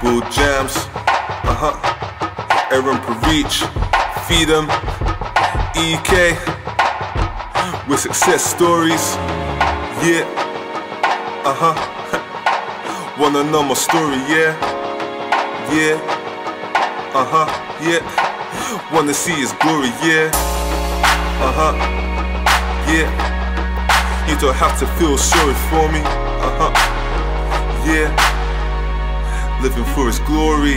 Will Jams, Aaron Parich, Feed 'em, EK, with success stories, yeah, wanna know my story, yeah, yeah, yeah, wanna see his glory, yeah, yeah, you don't have to feel sorry for me, yeah, living for his glory.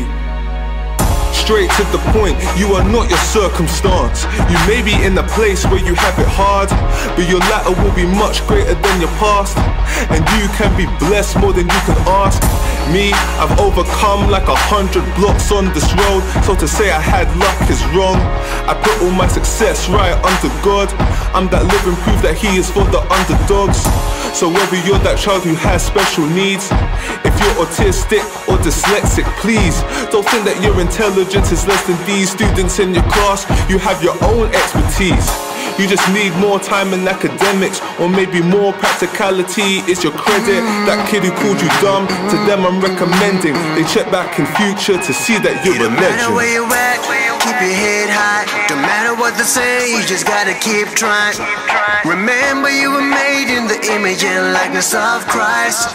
Straight to the point, you are not your circumstance. You may be in a place where you have it hard, but your latter will be much greater than your past, and you can be blessed more than you can ask. Me, I've overcome like 100 blocks on this road, so to say I had luck is wrong. I put all my success right under God. I'm that living proof that He is for the underdogs. So whether you're that child who has special needs, if you're autistic or dyslexic, please don't think that your intelligence is less than these students in your class. You have your own expertise. You just need more time in academics, or maybe more practicality is your credit. That kid who called you dumb, to them I'm recommending they check back in future to see that you're a legend. Don't matter where you at, keep your head high. Don't matter what they say, you just gotta keep trying. Remember you were made in the image and likeness of Christ.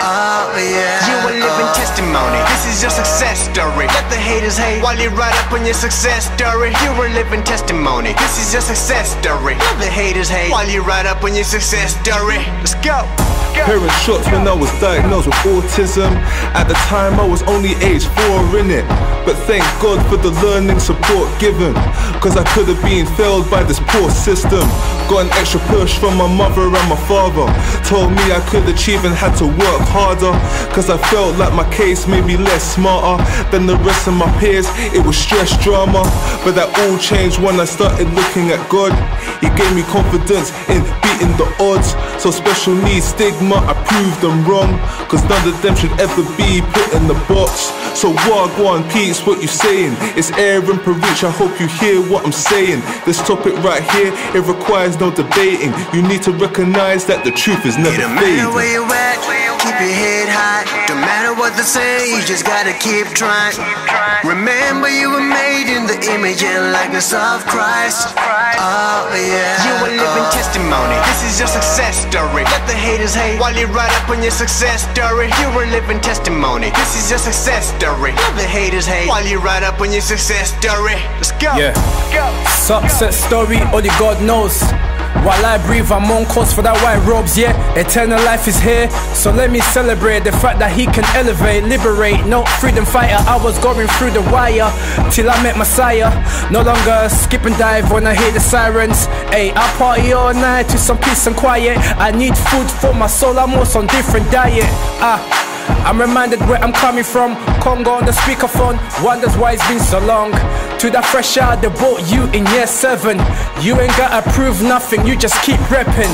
Oh yeah. You a living testimony. This is your success story. Let the haters hate while you write up on your success story. You a living testimony. This is your success story. Let the haters hate while you write up on your success story. Let's go. Parents shocked when I was diagnosed with autism. At the time I was only age 4 in it, but thank God for the learning support given, cause I could have been failed by this poor system. Got an extra push from my mother and my father, told me I could achieve and had to work harder, cause I felt like my case made me less smarter than the rest of my peers. It was stress drama, but that all changed when I started looking at God. He gave me confidence in beating the odds. So special needs stigma, I proved them wrong, cause none of them should ever be put in the box. So Wagwan Pete's what you saying. It's Aaron Parich, I hope you hear what I'm saying. This topic right here, it requires no debating. You need to recognize that the truth is never fading. Don't matter where you at, keep your head high. Don't matter what they say, you just gotta keep trying. Remember you were made in the image and likeness of Christ. Oh yeah. You a living testimony. This is your success story. Let the haters hate while you write up on your success story. You a living testimony. This is your success story. Let the haters hate while you write up on your success story. Let's go. Yeah. Go. Success story, only God knows. While I breathe, I'm on course for that white robes, yeah. Eternal life is here, so let me celebrate the fact that He can elevate, liberate. No freedom fighter, I was going through the wire till I met Messiah. No longer skip and dive when I hear the sirens. Hey, I party all night to some peace and quiet. I need food for my soul, I'm also on different diet. I'm reminded where I'm coming from. Congo on the speakerphone, wonders why it's been so long. To that fresh out that bought you in year 7. You ain't gotta prove nothing, you just keep repping.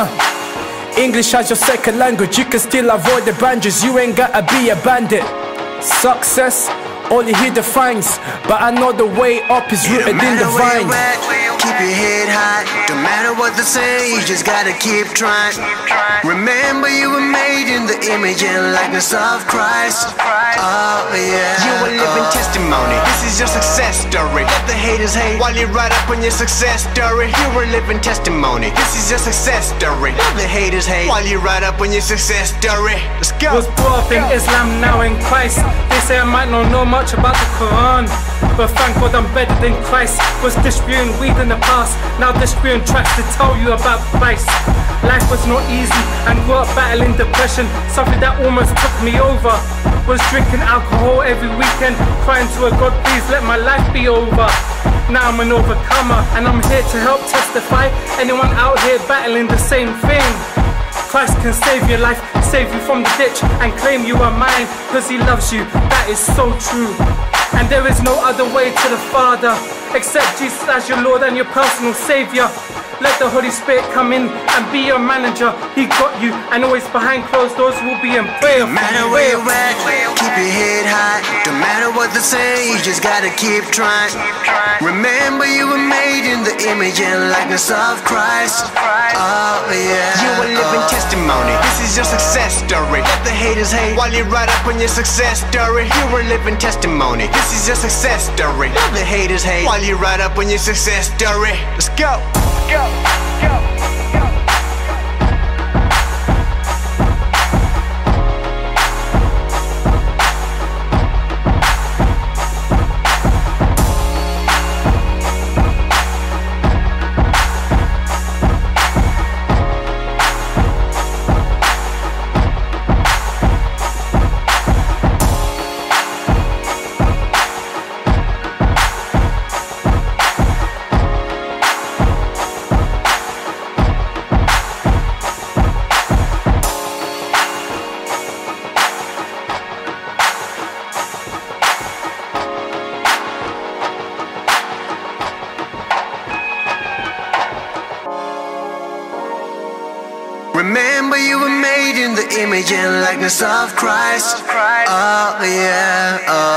English as your second language, you can still avoid the boundaries. You ain't gotta be a bandit. Success, only He defines, but I know the way up is rooted in the vine. Keep your head high. Don't matter what they say, you just gotta keep trying. Remember you were made in the image and likeness of Christ. Oh yeah. You a living testimony. This is your success story. Let the haters hate while you write up on your success story. You a living testimony. This is your success story. Let the haters hate while you write up on your success story. Let's go. Was brought up in Islam, now in Christ. They say I might not know much about the Quran, but thank God I'm better than Christ. Was distributing weed in the past, now distributing tracks to tell you about Christ. Life was not easy and grew up battling depression, something that almost took me over. Was drinking alcohol every weekend, crying to a God, please let my life be over. Now I'm an overcomer and I'm here to help testify. Anyone out here battling the same thing, Christ can save your life, save you from the ditch and claim you are mine, cause He loves you, that is so true. And there is no other way to the Father except Jesus as your Lord and your personal Savior. Let the Holy Spirit come in and be your manager. He got you, and always behind closed doors will be in prayer. No matter where you're at, keep your head high. No matter what they say, you just gotta keep trying. Remember you were made in the image and likeness of Christ. Oh yeah. You a living testimony. This is your success story. Let the haters hate while you write up on your success story. You a living testimony. This is your success story. Let the haters hate while you write up on your success story. Let's go. Go. Go. Remember you were made in the image and likeness of Christ. Oh yeah. Oh.